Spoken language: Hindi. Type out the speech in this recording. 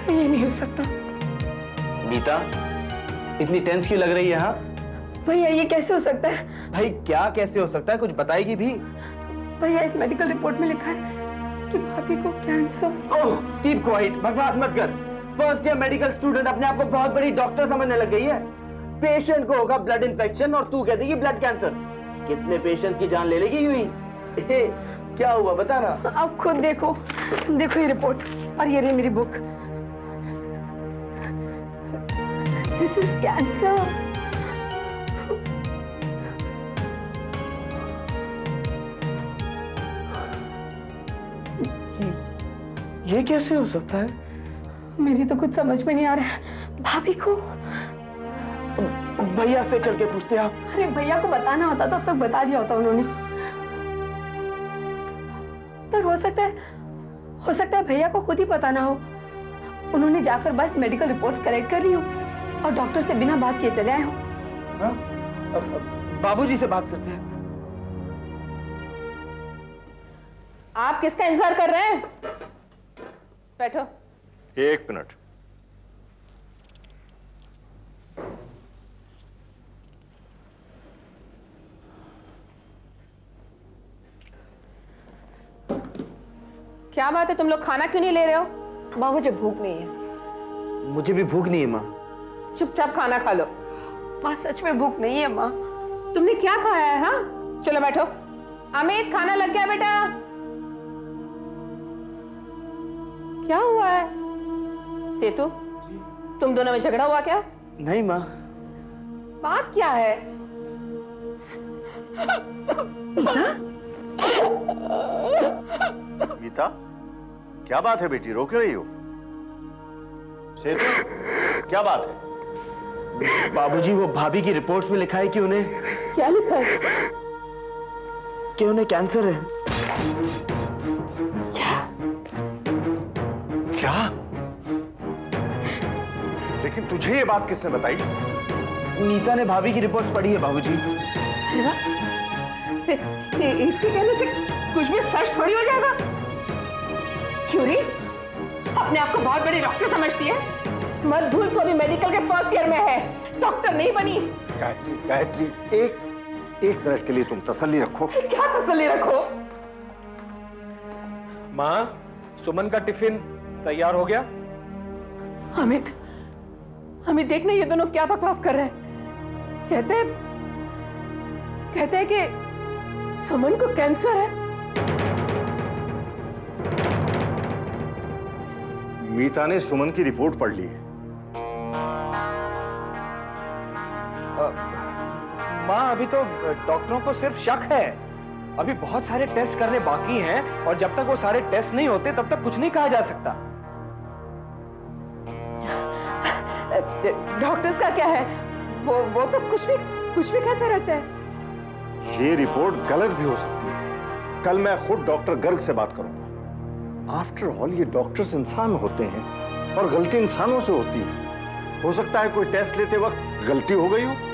ये नहीं हो सकता। मीता, इतनी टेंस क्यों लग रही है? हाँ भैया, ये कैसे हो सकता है? भाई क्या कैसे हो सकता है, कुछ बताएगी भी? भैया, इस मेडिकल रिपोर्ट में लिखा है कि भाभी को कैंसर। ओह, कीप क्वाइट, बकवास मत कर। फर्स्ट ईयर मेडिकल स्टूडेंट अपने आप को बहुत बड़ी डॉक्टर समझने लग गई है। पेशेंट को होगा ब्लड इन्फेक्शन और तू कहती है ब्लड कैंसर। कितने पेशेंट्स की जान ले लेगी यूं ही? क्या हुआ बता ना। आप खुद देखो, देखो ये रिपोर्ट और ये रही मेरी बुक। This is cancer. ये कैसे हो सकता है? मेरी तो कुछ समझ में नहीं आ रहा है। भाभी को भैया से चल के पूछते हैं। अरे भैया को बताना होता तो अब तक बता दिया होता उन्होंने। पर हो सकता है भैया को खुद ही पता ना हो। उन्होंने जाकर बस मेडिकल रिपोर्ट्स कलेक्ट कर ली हो और डॉक्टर से बिना बात किए चले आए हो। हाँ? बाबूजी से बात करते हैं। आप किसका इंतजार कर रहे हैं? बैठो। एक मिनट। क्या बात है, तुम लोग खाना क्यों नहीं ले रहे हो? माँ, मुझे भूख नहीं है। मुझे भी भूख नहीं है माँ। चुपचाप खाना खा लो। माँ, सच में भूख नहीं है माँ। तुमने क्या खाया है? हाँ, चलो बैठो। अमित, खाना लग गया बेटा। क्या हुआ है? सेतु, तुम दोनों में झगड़ा हुआ क्या? नहीं माँ। बात क्या है? मीता, क्या बात है बेटी, रो क्यों रही हो? सेतु, क्या बात है? बाबूजी, वो भाभी की रिपोर्ट्स में लिखा है कि उन्हें। क्या लिखा है? कि उन्हें कैंसर है। क्या? लेकिन तुझे ये बात किसने बताई? मीता ने भाभी की रिपोर्ट्स पढ़ी है बाबूजी। इसके कहने से कुछ भी सच थोड़ी हो जाएगा। क्यों री? अपने आप को बहुत बड़ी डॉक्टर समझती है? मत भूल, तो अभी मेडिकल के फर्स्ट ईयर में है, डॉक्टर नहीं बनी। गायत्री, गायत्री, एक मिनट के लिए तुम तसल्ली रखो। क्या तसल्ली रखो? माँ, सुमन का टिफिन तैयार हो गया? अमित, देखना ये दोनों क्या बकवास कर रहे हैं। कहते हैं कि सुमन को कैंसर है। मीता ने सुमन की रिपोर्ट पढ़ ली है। माँ, अभी तो डॉक्टरों को सिर्फ शक है। अभी बहुत सारे टेस्ट करने बाकी हैं और जब तक वो सारे टेस्ट नहीं होते तब तक कुछ नहीं कहा जा सकता। डॉक्टर्स का क्या है? वो तो कुछ भी कहते रहते हैं। ये रिपोर्ट गलत भी हो सकती है। कल मैं खुद डॉक्टर गर्ग से बात करूंगा। आफ्टर ऑल ये डॉक्टर्स इंसान होते हैं और गलती इंसानों से होती है। हो सकता है कोई टेस्ट लेते वक्त गलती हो गई हो।